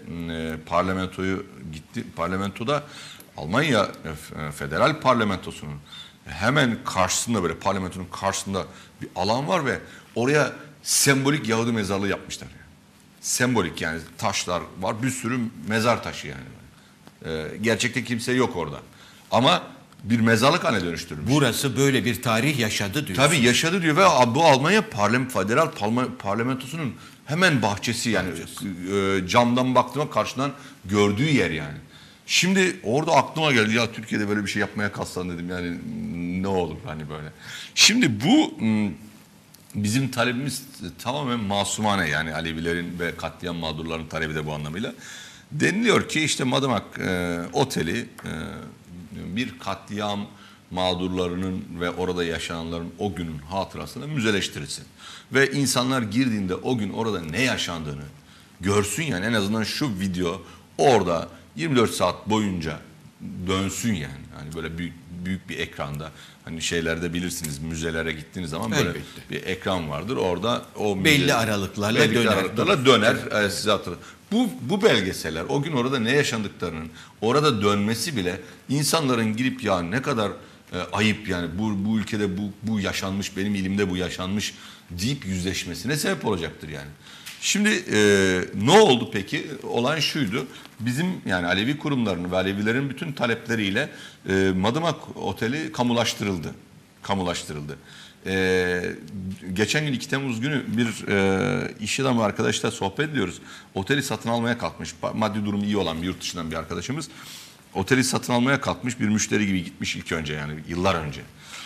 parlamentoda Almanya federal parlamentosunun hemen karşısında böyle parlamentonun karşısında bir alan var ve oraya sembolik Yahudi mezarlığı yapmışlar. Yani. Sembolik yani taşlar var bir sürü mezar taşı yani. Gerçekte kimse yok orada. Ama bir mezarlık haline dönüştürülmüş. Burası böyle bir tarih yaşadı diyor. Tabii yaşadı diyor ve bu Almanya federal parlamentosunun hemen bahçesi yani camdan baktığıma karşıdan gördüğü yer yani. Şimdi orada aklıma geldi ya Türkiye'de böyle bir şey yapmaya kalksan dedim yani ne olur hani böyle. Şimdi bu bizim talebimiz tamamen masumane yani Alevilerin ve katliam mağdurlarının talebi de bu anlamıyla. Deniliyor ki işte Madımak Oteli bir katliam mağdurlarının ve orada yaşananların o günün hatırasını müzeleştirilsin. Ve insanlar girdiğinde o gün orada ne yaşandığını görsün yani en azından şu video orada 24 saat boyunca dönsün yani. Hani böyle büyük bir ekranda hani şeylerde bilirsiniz müzelere gittiğiniz zaman böyle Elbette. bir ekran vardır. Orada o belli aralıklarla döner. Size hatırlatın. Bu belgeseller o gün orada ne yaşandıklarının orada dönmesi bile insanların girip ya ne kadar ayıp yani bu ülkede bu yaşanmış benim ilimde bu yaşanmış deyip yüzleşmesine sebep olacaktır yani. Şimdi ne oldu peki? Olan şuydu. Bizim yani Alevi kurumlarının ve Alevilerin bütün talepleriyle Madımak Oteli kamulaştırıldı. Geçen gün 2 Temmuz günü bir iş adamı arkadaşla sohbet ediyoruz. Oteli satın almaya kalkmış. Maddi durumu iyi olan bir yurt dışından bir arkadaşımız. Oteli satın almaya kalkmış bir müşteri gibi gitmiş ilk önce yani yıllar önce.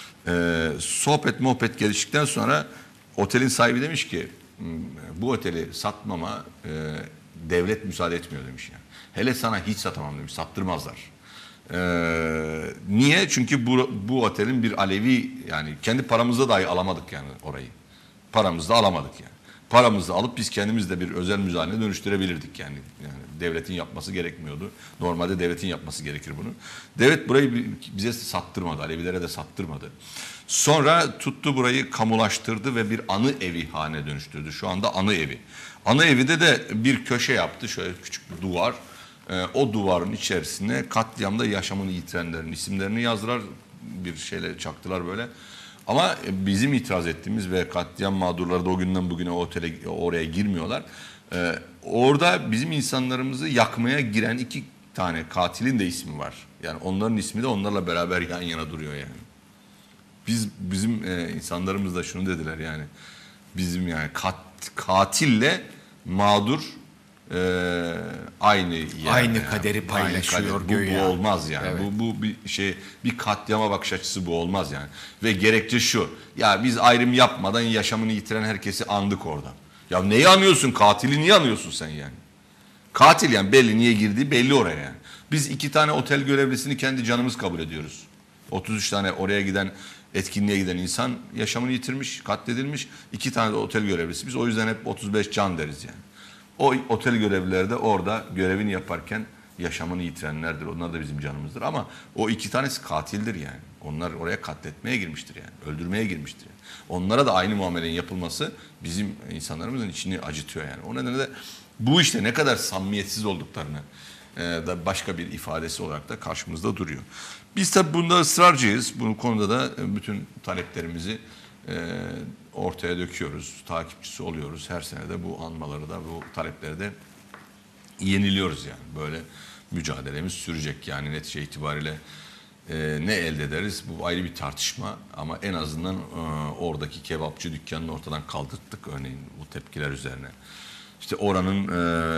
Sohbet geliştikten sonra otelin sahibi demiş ki bu oteli satmama devlet müsaade etmiyor demiş yani. Hele sana hiç satamam demiş. Sattırmazlar. Niye? Çünkü bu otelin bir Alevi yani kendi paramızla dahi alamadık yani orayı. Paramızla alamadık yani. Paramızla alıp biz kendimiz de bir özel müzayene dönüştürebilirdik yani. Devletin yapması gerekmiyordu. Normalde devletin yapması gerekir bunu. Devlet burayı bize sattırmadı. Alevilere de sattırmadı. Sonra tuttu burayı kamulaştırdı ve bir anı evi haline dönüştürdü. Şu anda anı evi. Anı evide de bir köşe yaptı. Şöyle küçük bir duvar. O duvarın içerisine katliamda yaşamını yitirenlerin isimlerini yazdılar. Bir şeyle çaktılar böyle. Ama bizim itiraz ettiğimiz ve katliam mağdurları da o günden bugüne oraya girmiyorlar. Orada bizim insanlarımızı yakmaya giren 2 tane katilin de ismi var. Yani onların ismi de onlarla beraber yan yana duruyor yani. Bizim insanlarımız da şunu dediler yani. Bizim yani katille mağdur aynı kaderi paylaşıyor bu olmaz yani. Evet. Bu bir katliama bakış açısı bu olmaz yani. Ve gerekçe şu. Ya biz ayrım yapmadan yaşamını yitiren herkesi andık orada. Ya neyi anıyorsun? Katili niye anıyorsun sen yani? Katil yani belli niye girdiği belli oraya yani. Biz 2 tane otel görevlisini kendi canımız kabul ediyoruz. 33 tane oraya giden, etkinliğe giden insan yaşamını yitirmiş, katledilmiş. 2 tane de otel görevlisi. Biz o yüzden hep 35 can deriz yani. O otel görevlileri de orada görevini yaparken yaşamını yitirenlerdir. Onlar da bizim canımızdır. Ama o 2 tanesi katildir yani. Onlar oraya katletmeye girmiştir yani. Öldürmeye girmiştir yani. Onlara da aynı muamelenin yapılması bizim insanlarımızın içini acıtıyor yani. O nedenle de bu işte ne kadar samimiyetsiz olduklarını da başka bir ifadesi olarak da karşımızda duruyor. Biz tabii bunda ısrarcıyız. Bu konuda da bütün taleplerimizi ortaya döküyoruz. Takipçisi oluyoruz. Her sene de bu anmaları da, bu talepleri de yeniliyoruz yani. Böyle mücadelemiz sürecek yani netice itibariyle ne elde ederiz? Bu ayrı bir tartışma ama en azından oradaki kebapçı dükkanını ortadan kaldırttık örneğin bu tepkiler üzerine. İşte oranın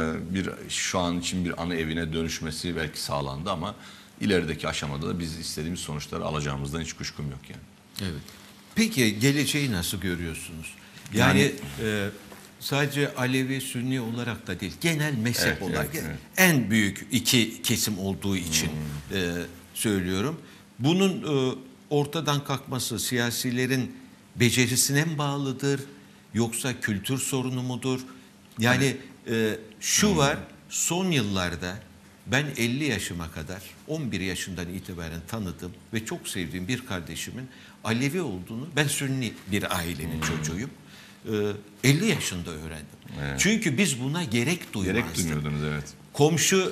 şu an için bir anı evine dönüşmesi belki sağlandı ama ilerideki aşamada da biz istediğimiz sonuçları alacağımızdan hiç kuşkum yok yani. Evet. Peki geleceği nasıl görüyorsunuz? Yani sadece Alevi, Sünni olarak da değil, genel mezhep olarak en büyük iki kesim olduğu için söylüyorum. Bunun ortadan kalkması siyasilerin becerisine mi bağlıdır yoksa kültür sorunu mudur? Yani şu var, son yıllarda ben 50 yaşıma kadar 11 yaşından itibaren tanıdığım ve çok sevdiğim bir kardeşimin Alevi olduğunu, ben Sünni bir ailenin çocuğuyum, 50 yaşında öğrendim. Evet. Çünkü biz buna gerek duymazdık. Gerek duymuyordunuz, evet. Komşu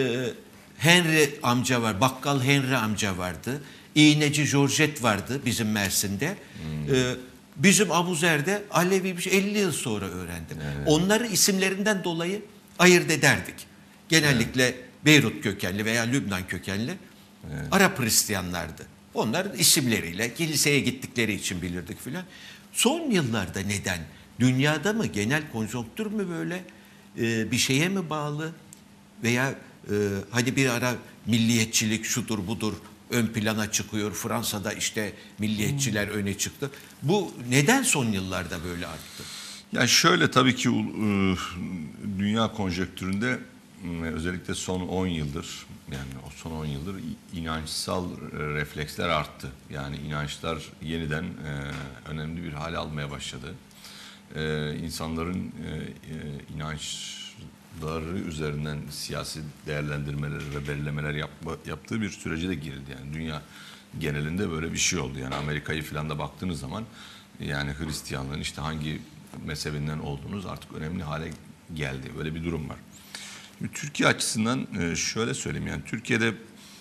Henry amca var, bakkal Henry amca vardı. İğneci Georgette vardı bizim Mersin'de. Bizim Abuzer'de Alevi bir şey 50 yıl sonra öğrendim. Evet. Onları isimlerinden dolayı ayırt ederdik. Genellikle Beyrut kökenli veya Lübnan kökenli Arap Hristiyanlardı. Onların isimleriyle kiliseye gittikleri için bilirdik filan. Son yıllarda neden? Dünyada mı, genel konjonktür mü böyle bir şeye mi bağlı? Veya hani bir ara milliyetçilik şudur budur ön plana çıkıyor. Fransa'da işte milliyetçiler öne çıktı. Bu neden son yıllarda böyle arttı? Yani şöyle tabii ki dünya konjonktüründe özellikle son 10 yıldır yani o son 10 yıldır inançsal refleksler arttı. Yani inançlar yeniden önemli bir hale almaya başladı. İnsanların inançları üzerinden siyasi değerlendirmeler ve belirlemeler yaptığı bir sürece de girildi. Yani dünya genelinde böyle bir şey oldu. Yani Amerika'yı falan da baktığınız zaman yani Hristiyanlığın işte hangi mezhebinden olduğunuz artık önemli hale geldi. Böyle bir durum var. Şimdi Türkiye açısından şöyle söyleyeyim yani Türkiye'de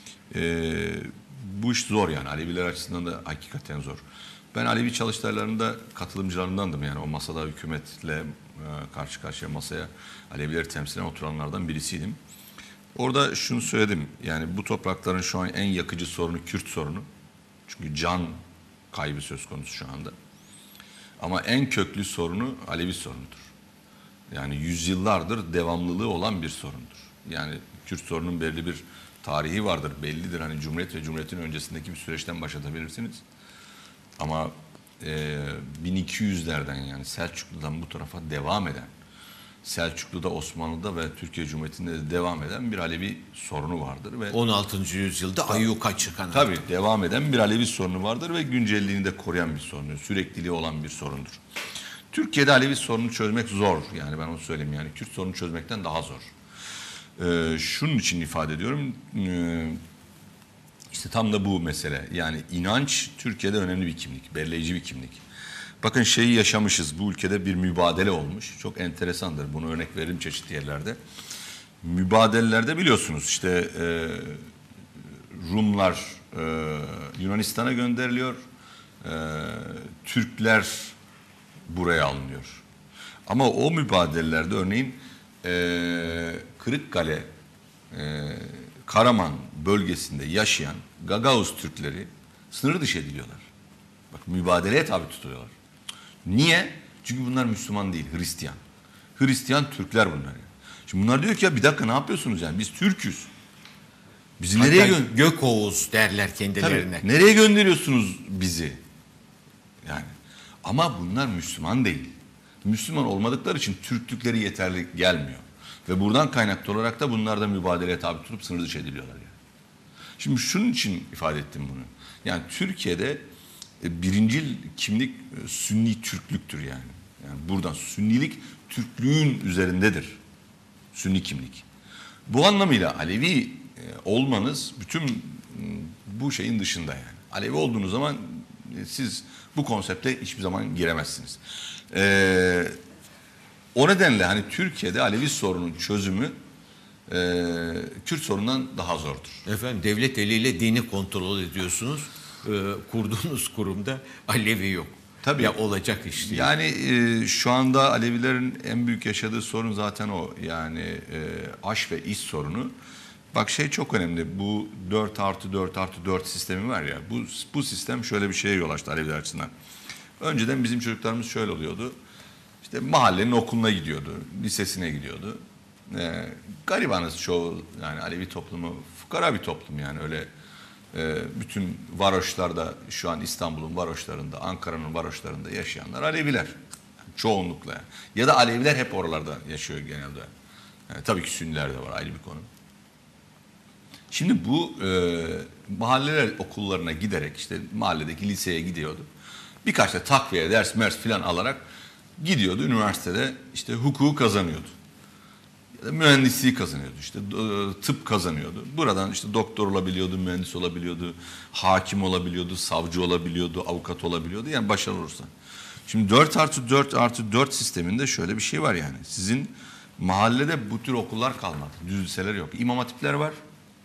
bu iş zor yani Aleviler açısından da hakikaten zor. Ben Alevi çalıştaylarında katılımcılarındandım yani o masada hükümetle karşı karşıya masaya Alevileri temsilen oturanlardan birisiydim. Orada şunu söyledim yani bu toprakların şu an en yakıcı sorunu Kürt sorunu. Çünkü can kaybı söz konusu şu anda. Ama en köklü sorunu Alevi sorunudur. Yani yüzyıllardır devamlılığı olan bir sorundur. Yani Kürt sorunun belli bir tarihi vardır, bellidir. Hani Cumhuriyet ve Cumhuriyet'in öncesindeki bir süreçten başlatabilirsiniz. Ama 1200'lerden yani Selçuklu'dan bu tarafa devam eden, Selçuklu'da, Osmanlı'da ve Türkiye Cumhuriyeti'nde de devam eden bir Alevi sorunu vardır. Ve 16. yüzyılda ayyuka çıkan. Tabii devam eden bir Alevi sorunu vardır ve güncelliğini de koruyan bir sorundur. Sürekliliği olan bir sorundur. Türkiye'de Alevi sorununu çözmek zor. Yani ben onu söyleyeyim yani Kürt sorununu çözmekten daha zor. Şunun için ifade ediyorum. İşte tam da bu mesele. Yani inanç Türkiye'de önemli bir kimlik, belirleyici bir kimlik. Bakın şeyi yaşamışız. Bu ülkede bir mübadele olmuş. Çok enteresandır. Bunu örnek veririm çeşitli yerlerde. Mübadelelerde biliyorsunuz işte Rumlar Yunanistan'a gönderiliyor. Türkler buraya alınıyor. Ama o mübadelelerde örneğin Kırıkkale, Karaman bölgesinde yaşayan Gagavuz Türkleri sınır dışı ediliyorlar. Bak mübadeleye tabi tutuluyorlar. Niye? Çünkü bunlar Müslüman değil, Hristiyan. Hristiyan Türkler bunlar. Yani. Şimdi bunlar diyor ki ya bir dakika ne yapıyorsunuz yani biz Türk'üz. Bizi hatta nereye Gökoğuz derler kendilerine. Tabii, nereye gönderiyorsunuz bizi? Yani ama bunlar Müslüman değil. Müslüman olmadıkları için Türklükleri yeterli gelmiyor. Ve buradan kaynaklı olarak da bunlar da mübadeleye tabi tutup sınır dışı ediliyorlar yani. Şimdi şunun için ifade ettim bunu. Yani Türkiye'de birincil kimlik Sünni Türklüktür yani. Yani buradan Sünnilik Türklüğün üzerindedir. Sünni kimlik. Bu anlamıyla Alevi olmanız bütün bu şeyin dışında yani. Alevi olduğunuz zaman siz bu konsepte hiçbir zaman giremezsiniz. O nedenle hani Türkiye'de Alevi sorunun çözümü Kürt sorunundan daha zordur. Efendim devlet eliyle dini kontrol ediyorsunuz. Kurduğunuz kurumda Alevi yok. Tabii. Ya olacak iş değil. Yani şu anda Alevilerin en büyük yaşadığı sorun zaten o. Yani aş ve iş sorunu. Bak şey çok önemli. Bu 4+4+4 sistemi var ya. Bu sistem şöyle bir şeye yol açtı Aleviler açısından. Önceden bizim çocuklarımız şöyle oluyordu. İşte mahallenin okuluna gidiyordu. Lisesine gidiyordu. Garibanız çoğu. Yani Alevi toplumu fukara bir toplum yani öyle. Bütün varoşlarda şu an İstanbul'un varoşlarında, Ankara'nın varoşlarında yaşayanlar Aleviler. Çoğunlukla. Yani. Ya da Aleviler hep oralarda yaşıyor genelde. Yani tabii ki Sünniler de var ayrı bir konu. Şimdi bu mahalleler okullarına giderek işte mahalledeki liseye gidiyordu. Birkaç da takviye, ders, mers filan alarak gidiyordu. Üniversitede işte hukuku kazanıyordu. Mühendisliği kazanıyordu işte tıp kazanıyordu. Buradan işte doktor olabiliyordu, mühendis olabiliyordu, hakim olabiliyordu, savcı olabiliyordu, avukat olabiliyordu. Yani başarılı olursa. Şimdi 4+4+4 sisteminde şöyle bir şey var yani. Sizin mahallede bu tür okullar kalmadı. Düz liseler yok. İmam hatipler var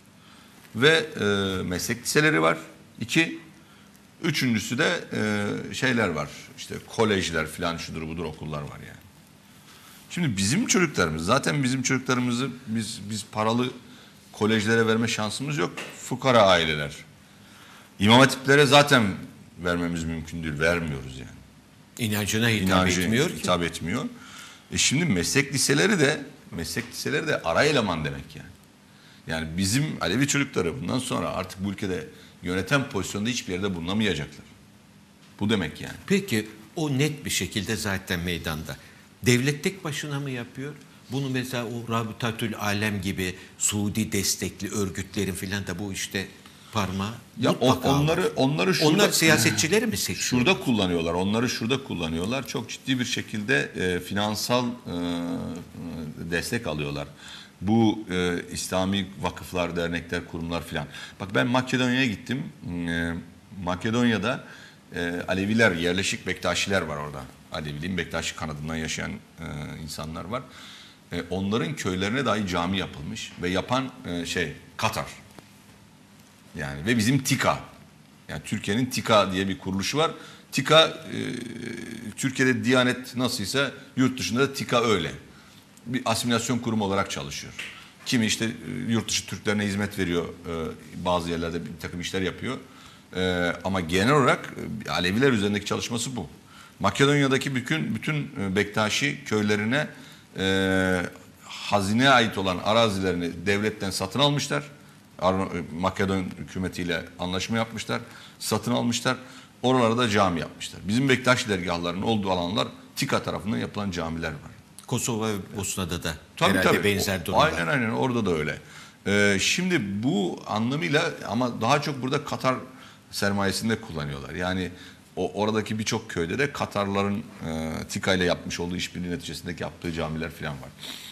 ve meslek liseleri var. 2. Üçüncüsü de şeyler var. İşte kolejler falan şudur budur okullar var yani. Şimdi bizim çocuklarımız zaten bizim çocuklarımızı biz paralı kolejlere verme şansımız yok. Fukara aileler. İmam hatiplere zaten vermemiz mümkün değil. Vermiyoruz yani. İnancına hitap etmiyor ki. Hitap etmiyor. Şimdi meslek liseleri de ara eleman demek yani. Yani bizim Alevi çocukları bundan sonra artık bu ülkede yöneten pozisyonda hiçbir yerde bulunamayacaklar. Bu demek yani. Peki o net bir şekilde zaten meydanda. Devlet tek başına mı yapıyor? Bunu mesela o Rabıtatül Alem gibi Suudi destekli örgütlerin filan da bu işte parmağı ya onları şurada, onlar siyasetçileri mi seçiyor? Şurada kullanıyorlar. Onları şurada kullanıyorlar. Çok ciddi bir şekilde finansal destek alıyorlar. Bu İslami vakıflar, dernekler, kurumlar filan. Bak ben Makedonya'ya gittim. Makedonya'da Aleviler, yerleşik Bektaşiler var orada. Aleviliğin Bektaşi kanadından yaşayan insanlar var. Onların köylerine dahi cami yapılmış ve yapan Katar. Yani ve bizim TİKA. Yani Türkiye'nin TİKA diye bir kuruluşu var. TİKA Türkiye'de Diyanet nasılsa yurt dışında da TİKA öyle. Bir asimilasyon kurumu olarak çalışıyor. Kimi işte yurt dışı Türklerine hizmet veriyor. Bazı yerlerde bir takım işler yapıyor. Ama genel olarak Aleviler üzerindeki çalışması bu. Makedonya'daki bütün Bektaşi köylerine hazineye ait olan arazilerini devletten satın almışlar. Makedon hükümetiyle anlaşma yapmışlar. Satın almışlar. Oralarda da cami yapmışlar. Bizim Bektaşi dergahlarının olduğu alanlar TİKA tarafından yapılan camiler var. Kosova ve Bosna'da da herhalde benzer durum var. Aynen orada da öyle. Şimdi bu anlamıyla ama daha çok burada Katar sermayesinde kullanıyorlar. Yani oradaki birçok köyde de Katarların TİKA ile yapmış olduğu işbirliği neticesindeki yaptığı camiler falan var.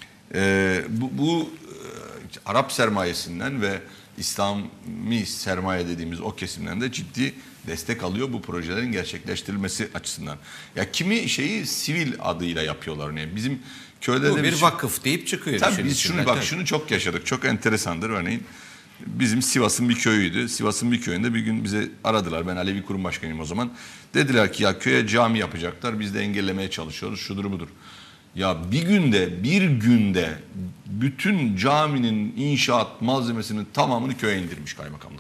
Bu Arap sermayesinden ve İslami sermaye dediğimiz o kesimden de ciddi destek alıyor bu projelerin gerçekleştirilmesi açısından. Ya kimi şeyi sivil adıyla yapıyorlar. Yani bizim köylerde bu bir vakıf deyip çıkıyor. Tabii biz şunu çok yaşadık. Çok enteresandır örneğin. Bizim Sivas'ın bir köyüydü. Sivas'ın bir köyünde bir gün bize aradılar. Ben Alevi Kurum Başkanıyım o zaman. Dediler ki ya köye cami yapacaklar. Biz de engellemeye çalışıyoruz. Şudur budur. Ya bir günde bütün caminin inşaat malzemesinin tamamını köye indirmiş kaymakamlık.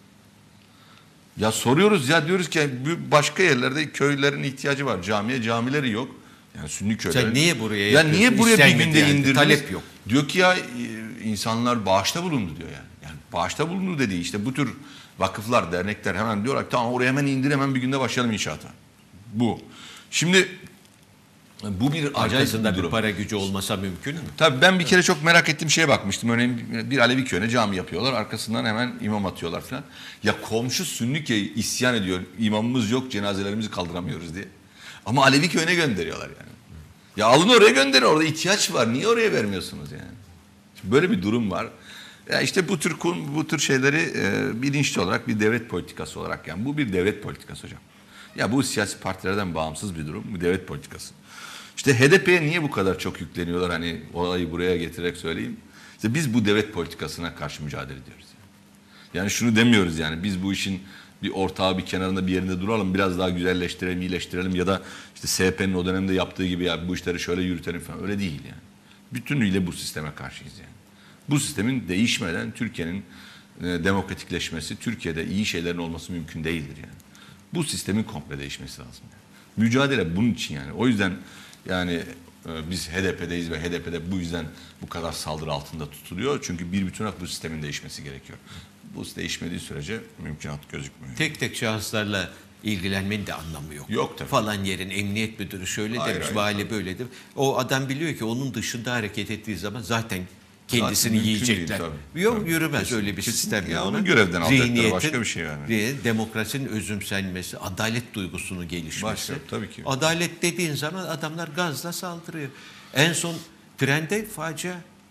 Ya soruyoruz ya diyoruz ki başka yerlerde köylerin ihtiyacı var. Camileri yok. Yani Sünni köyler. Sen niye buraya ya niye buraya bir günde yani, indirdiniz? Talep yok. Diyor ki ya insanlar bağışta bulundu diyor yani. Yani bağışta bulundu dediği işte bu tür vakıflar, dernekler hemen diyorlar ki tamam oraya hemen indir hemen bir günde başlayalım inşaata. Bu. Şimdi Bu bir acayip Arkasında bir bir durum. para gücü olmasa mümkün mü? Tabii ben bir kere çok merak ettiğim şeye bakmıştım. Örneğin bir Alevi köyüne cami yapıyorlar. Arkasından hemen imam atıyorlar falan. Ya komşu Sünni köy isyan ediyor. İmamımız yok, cenazelerimizi kaldıramıyoruz diye. Ama Alevi köyüne gönderiyorlar yani. Ya alın oraya gönderin. Orada ihtiyaç var. Niye oraya vermiyorsunuz yani? Şimdi böyle bir durum var. Ya işte bu tür şeyleri bilinçli olarak bir devlet politikası olarak, yani bu bir devlet politikası hocam. Ya bu siyasi partilerden bağımsız bir durum. Bu devlet politikası. İşte HDP'ye niye bu kadar çok yükleniyorlar, hani olayı buraya getirerek söyleyeyim. İşte biz bu devlet politikasına karşı mücadele ediyoruz. Yani şunu demiyoruz, yani biz bu işin bir ortağı, bir kenarında, bir yerinde duralım, biraz daha güzelleştirelim, iyileştirelim ya da işte SHP'nin o dönemde yaptığı gibi ya bu işleri şöyle yürütelim falan, öyle değil yani. Bütünüyle bu sisteme karşıyız yani. Bu sistemin değişmeden Türkiye'nin demokratikleşmesi, Türkiye'de iyi şeylerin olması mümkün değildir yani. Bu sistemin komple değişmesi lazım. Yani. Mücadele bunun için yani. O yüzden yani biz HDP'deyiz ve HDP'de bu yüzden bu kadar saldırı altında tutuluyor. Çünkü bir bütün olarak bu sistemin değişmesi gerekiyor. Bu değişmediği sürece mümkünat gözükmüyor. Tek tek şahıslarla ilgilenmenin de anlamı yok. Yok tabii. Falan yerin emniyet müdürü şöyle Hayır, demiş, hayır, vali böyle demiş. O adam biliyor ki onun dışında hareket ettiği zaman zaten kendisini Zaten mümkün yiyecekler. değil, tabii. Yok, Tabii. yürümez Kesinlikle. öyle bir Kesinlikle. sistem. Ya yani. onun görevden alacakları Zihniyetin, başka bir şey yani. Demokrasinin özümsenmesi, adalet duygusunun gelişmesi. Başka, tabii ki. Adalet dediğin zaman adamlar gazla saldırıyor. En son trende facia,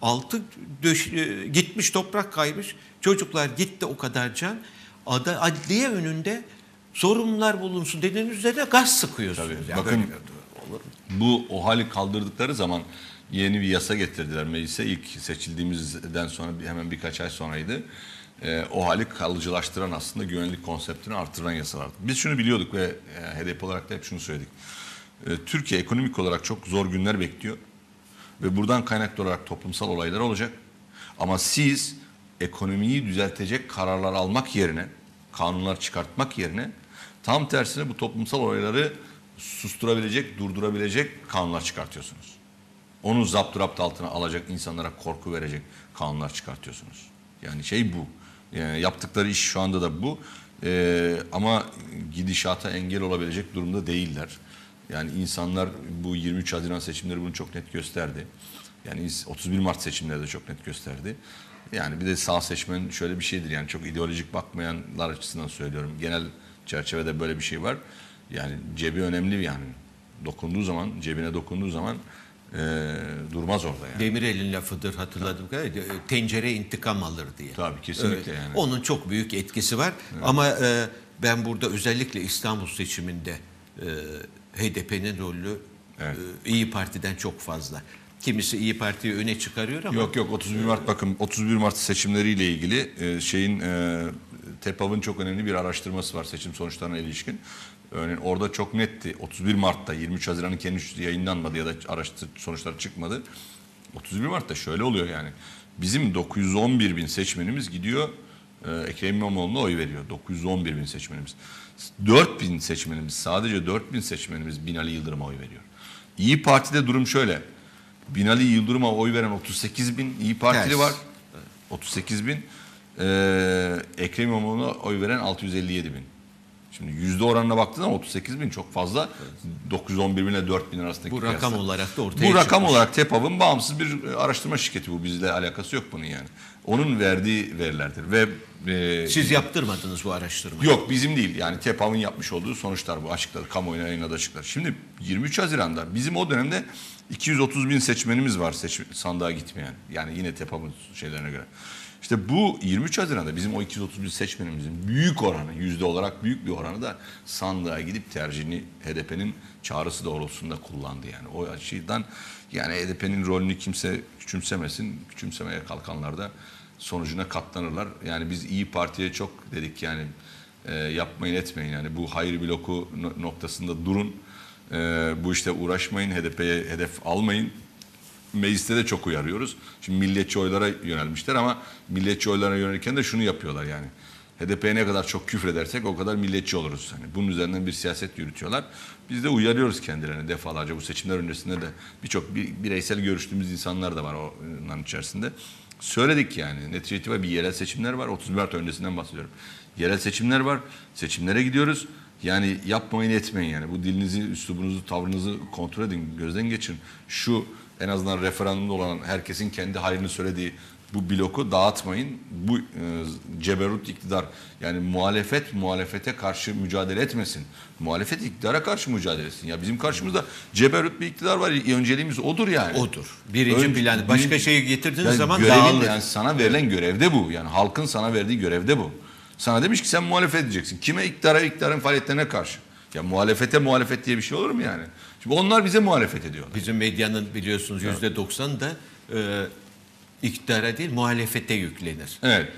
gitmiş, toprak kaymış. Çocuklar gitti o kadar can. Adliye önünde sorumlular bulunsun dediğiniz üzerine gaz sıkıyorsunuz. Tabii. Ya Bakın, böyle bir olur mu? bu OHAL'i kaldırdıkları zaman yeni bir yasa getirdiler meclise. İlk seçildiğimizden sonra hemen birkaç ay sonraydı. OHAL'i kalıcılaştıran, aslında güvenlik konseptini artıran yasalardı. Biz şunu biliyorduk ve HDP olarak da hep şunu söyledik. Türkiye ekonomik olarak çok zor günler bekliyor. Ve buradan kaynaklı olarak toplumsal olaylar olacak. Ama siz ekonomiyi düzeltecek kararlar almak yerine, kanunlar çıkartmak yerine tam tersine bu toplumsal olayları susturabilecek, durdurabilecek kanunlar çıkartıyorsunuz. Onu zapturapt altına alacak, insanlara korku verecek kanunlar çıkartıyorsunuz. Yani şey bu. Yani yaptıkları iş şu anda da bu. Ama gidişata engel olabilecek durumda değiller. Yani insanlar, bu 23 Haziran seçimleri bunu çok net gösterdi. Yani 31 Mart seçimleri de çok net gösterdi. Yani bir de sağ seçmen şöyle bir şeydir, yani çok ideolojik bakmayanlar açısından söylüyorum. Genel çerçevede böyle bir şey var. Yani cebi önemli yani. Cebine dokunduğu zaman durmaz orada yani. Demirel'in lafıdır, hatırladığım kadarıyla, tencere intikam alır diye. Tabii, kesinlikle yani. Onun çok büyük etkisi var. Evet. Ama ben burada özellikle İstanbul seçiminde HDP'nin rolü Evet. İyi Parti'den çok fazla. Kimisi İyi Parti'yi öne çıkarıyor ama... Yok 31 Mart, bakın 31 Mart seçimleriyle ilgili TEPAV'ın çok önemli bir araştırması var seçim sonuçlarına ilişkin. Örneğin orada çok netti. 31 Mart'ta 23 Haziran'ın kendisi yayınlanmadı ya da sonuçlar çıkmadı. 31 Mart'ta şöyle oluyor yani. Bizim 911 bin seçmenimiz gidiyor Ekrem İmamoğlu'na oy veriyor. 911 bin seçmenimiz. 4 bin seçmenimiz, sadece 4 bin seçmenimiz Binali Yıldırım'a oy veriyor. İyi Parti'de durum şöyle. Binali Yıldırım'a oy veren 38 bin İyi Partili Ters. var. 38 bin. Ekrem İmamoğlu'na oy veren 657 bin. Şimdi yüzde oranına baktığında 38 bin çok fazla. Evet. 911 bin ile 4 bin arasındaki bu rakam kıyasla. olarak da ortaya Bu rakam çıkmış. olarak TEPAV'ın bağımsız bir araştırma şirketi bu. Bizle alakası yok bunun yani. Onun verdiği verilerdir. Ve siz yaptırmadınız bu araştırmayı. Yok, bizim değil. Yani TEPAV'ın yapmış olduğu sonuçlar bu. Açıkladı. Kamuoyuna yayınladı açıklar. Şimdi 23 Haziran'da bizim o dönemde 230 bin seçmenimiz var sandığa gitmeyen. Yani yine TEPAV'ın şeylerine göre. İşte bu 23 Haziran'da bizim o 230 bin seçmenimizin büyük oranı, yüzde olarak büyük bir oranı da sandığa gidip tercihini HDP'nin çağrısı doğrultusunda kullandı yani. O açıdan yani HDP'nin rolünü kimse küçümsemesin. Küçümsemeye kalkanlar da sonucuna katlanırlar. Yani biz İyi Parti'ye çok dedik yani yapmayın etmeyin yani bu hayır bloku noktasında durun. Bu işte uğraşmayın, HDP'ye hedef almayın. Mecliste de çok uyarıyoruz. Şimdi milliyetçi oylara yönelmişler ama milliyetçi oylara yönelirken de şunu yapıyorlar yani. HDP'ye ne kadar çok küfredersek o kadar milliyetçi oluruz. Yani bunun üzerinden bir siyaset yürütüyorlar. Biz de uyarıyoruz kendilerini defalarca. Bu seçimler öncesinde de birçok bireysel görüştüğümüz insanlar da var onların içerisinde. Söyledik yani. Netice itibariyle bir yerel seçimler var. 30 Mart öncesinden bahsediyorum. Yerel seçimler var. Seçimlere gidiyoruz. Yani yapmayın etmeyin yani. Bu dilinizi, üslubunuzu, tavrınızı kontrol edin, gözden geçirin. Şu en azından referandumda olan herkesin kendi hayrını söylediği bu bloku dağıtmayın. Bu ceberut iktidar yani muhalefete karşı mücadele etmesin. Muhalefet iktidara karşı mücadele etsin. Ya bizim karşımızda ceberut bir iktidar var. Önceliğimiz odur yani. Odur. Birinci plan. Başka şeyi getirdiğiniz yani zaman görevin, dağılır. yani sana verilen görevde bu. Yani halkın sana verdiği görevde bu. Sana demiş ki sen muhalefet edeceksin. Kime? İktidarın faaliyetlerine karşı. Ya muhalefet diye bir şey olur mu yani? Şimdi onlar bize muhalefet ediyorlar. Bizim medyanın biliyorsunuz %90 da iktidara değil muhalefete yüklenir. Evet.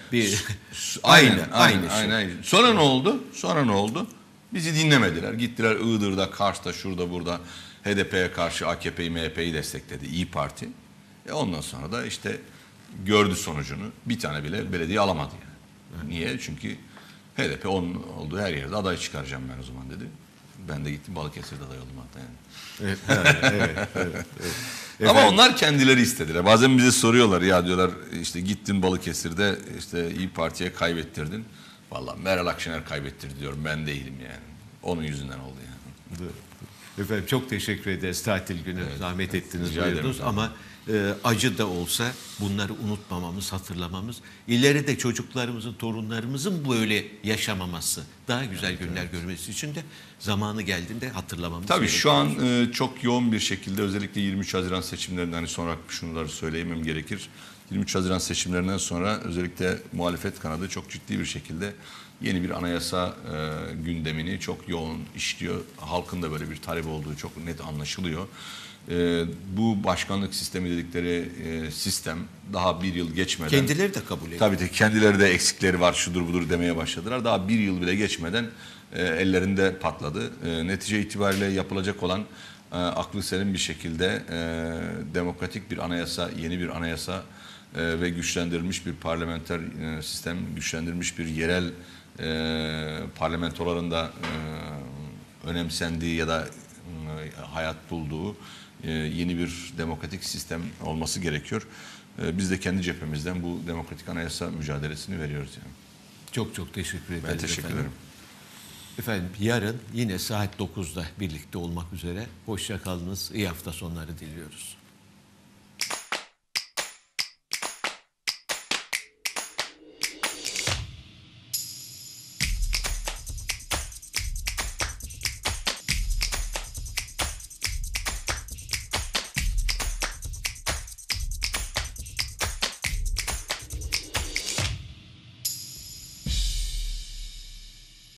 Aynı. Sonra ne oldu? Bizi dinlemediler. Gittiler Iğdır'da, Kars'ta, şurada burada HDP'ye karşı AKP'yi, MHP'yi destekledi. İyi Parti. Ondan sonra da işte gördü sonucunu. Bir tane bile belediye alamadı yani. Niye? Çünkü HDP onun olduğu her yerde aday çıkaracağım ben o zaman dedi. Ben de gittim Balıkesir'de aday oldum hatta yani. Evet. Ama onlar kendileri istediler. Bazen bize soruyorlar ya diyorlar işte gittin Balıkesir'de işte İyi Parti'ye kaybettirdin. Vallahi Meral Akşener kaybettirdi diyorum ben değilim yani. Onun yüzünden oldu yani. Efendim çok teşekkür ederiz tatil günü zahmet ettiniz rica ederim buyurdunuz efendim. ama acı da olsa bunları unutmamamız, hatırlamamız, ileride çocuklarımızın, torunlarımızın böyle yaşamaması, daha güzel günler görmesi için de zamanı geldiğinde hatırlamamız Tabii gerekiyor. şu an çok yoğun bir şekilde özellikle 23 Haziran seçimlerinden hani sonra şunları söyleyemem gerekir. 23 Haziran seçimlerinden sonra özellikle muhalefet kanadı çok ciddi bir şekilde yeni bir anayasa gündemini çok yoğun işliyor. Halkın da böyle bir talep olduğu çok net anlaşılıyor. Bu başkanlık sistemi dedikleri sistem daha bir yıl geçmeden... Kendileri de kabul ediyor. Tabii kendileri de eksikleri var şudur budur demeye başladılar. Daha bir yıl bile geçmeden ellerinde patladı. Netice itibariyle yapılacak olan aklı selim bir şekilde demokratik bir anayasa, yeni bir anayasa ve güçlendirilmiş bir parlamenter sistem, güçlendirilmiş bir yerel parlamentoların da önemsendiği ya da hayat bulduğu yeni bir demokratik sistem olması gerekiyor. Biz de kendi cephemizden bu demokratik anayasa mücadelesini veriyoruz yani. Çok teşekkür ederiz. Ben teşekkür ederim. Efendim yarın yine saat 9'da birlikte olmak üzere. Hoşça kalınız. İyi hafta sonları diliyoruz.